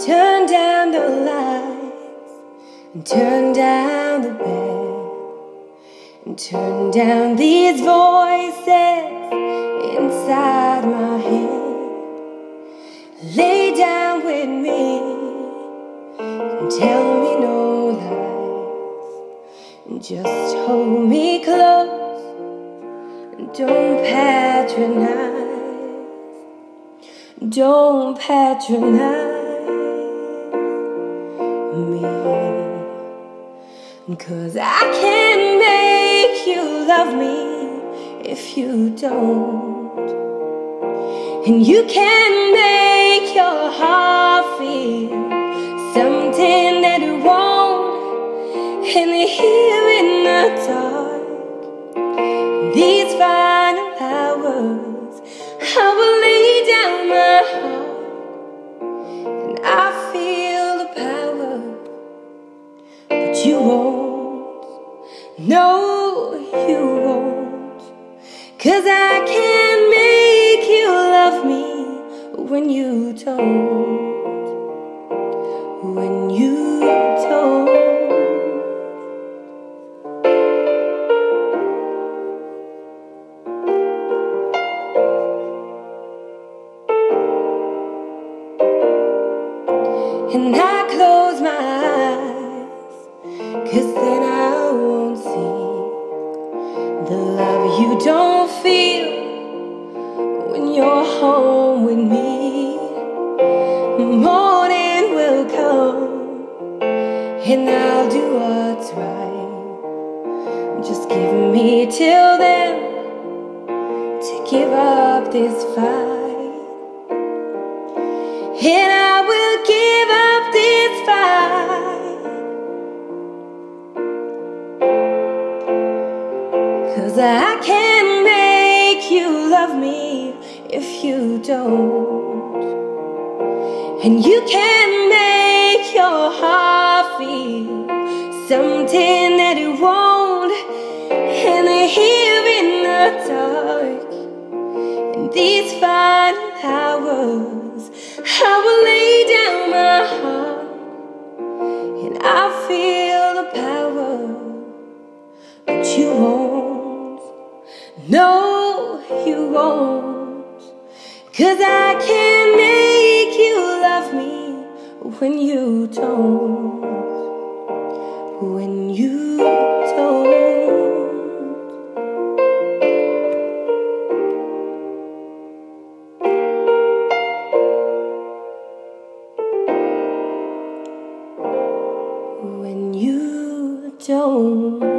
turn down the lights and turn down the bed and turn down these voices inside my head. Lay down with me and tell me no lies, and just hold me close and don't patronize me, 'cause I can't make you love me if you don't, and you can't make your heart feel something that it won't. And here in the dark, these final hours, I will lay down my heart, and I feel the power, but you won't. No, you won't, 'cause I can't make you love me when you don't. When you don't. And I close my eyes, 'cause then I won't see the love you don't feel when you're home with me. Morning will come and I'll do what's right. Just give me till then to give up this fight, and I will give up this fight, 'cause I can't make you love me if you don't, and you can't make your heart feel something that it won't. And here in the dark, in these final hours, I will lay down my heart, and I feel the power, but you won't. No, you won't, 'cause I can't make you love me when you don't. When you don't. When you don't.